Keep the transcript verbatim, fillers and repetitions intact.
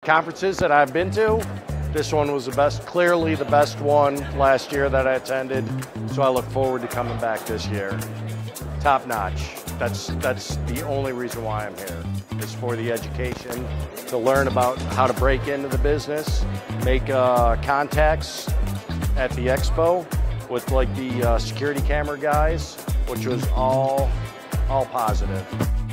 conferences that I've been to, this one was the best, clearly the best one last year that I attended. So I look forward to coming back this year. Top notch. That's, that's the only reason why I'm here, is for the education, to learn about how to break into the business, make uh, contacts at the expo with like the uh, security camera guys, which was all, all positive.